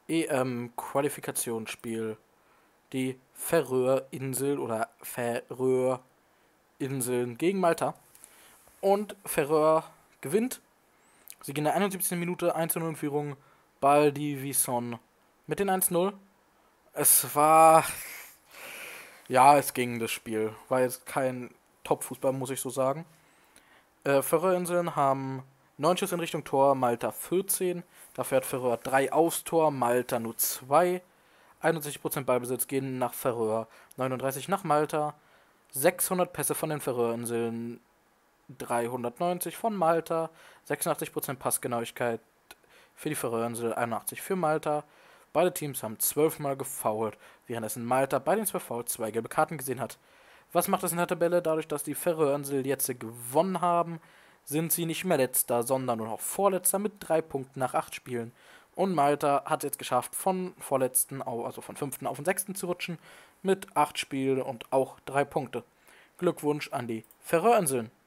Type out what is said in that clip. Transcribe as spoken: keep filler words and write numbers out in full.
E M-Qualifikationsspiel. Die Färöerinseln oder Färöerinseln gegen Malta. Und Färöer gewinnt. Sie gehen in der einundsiebzigsten Minute eins zu null in Führung. Baldivison mit den eins null. Es war. Ja, es ging das Spiel. War jetzt kein Top-Fußball, muss ich so sagen. Äh, Färöerinseln haben neun Schüsse in Richtung Tor, Malta vierzehn. Dafür hat Färöer drei aufs Tor, Malta nur zwei. einundsechzig Prozent Ballbesitz gehen nach Färöer, neununddreißig nach Malta. sechshundert Pässe von den Färöerinseln, dreihundertneunzig von Malta. sechsundachtzig Prozent Passgenauigkeit für die Färöerinseln, einundachtzig für Malta. Beide Teams haben zwölf Mal gefoult, währenddessen Malta bei den zwölf Fouls zwei gelbe Karten gesehen hat. Was macht das in der Tabelle? Dadurch, dass die Färöerinseln jetzt gewonnen haben, sind sie nicht mehr letzter, sondern nur noch vorletzter mit drei Punkten nach acht Spielen. Und Malta hat es jetzt geschafft, von vorletzten, also von fünften auf den sechsten zu rutschen, mit acht Spielen und auch drei Punkte. Glückwunsch an die Färöerinseln.